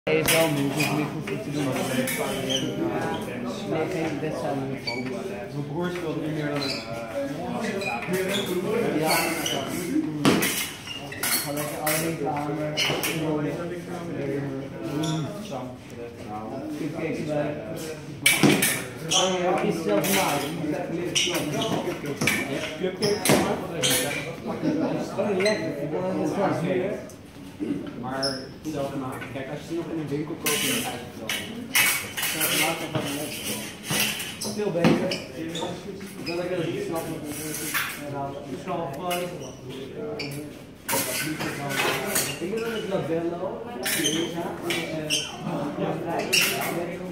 Hij is wel nu, dus niet goed te doen. Nee, geen wedstrijd in ieder geval. Mijn broer speelt niet meer dan een. Ja. Ga lekker alleen kamer. Cupcakes bij. Ja, iets zelf maken. Cupcakes gemaakt? Oh, lekker. Ik wil het straks weer. Maar zelf maken. Kijk, als je ze nog in een winkel koopt, dan krijg je het wel. Zelf maken van de net. Veel beter. Ik wil lekker dat je snapt. Ik zal gewoon. Ik wil dat ik labello. Ja.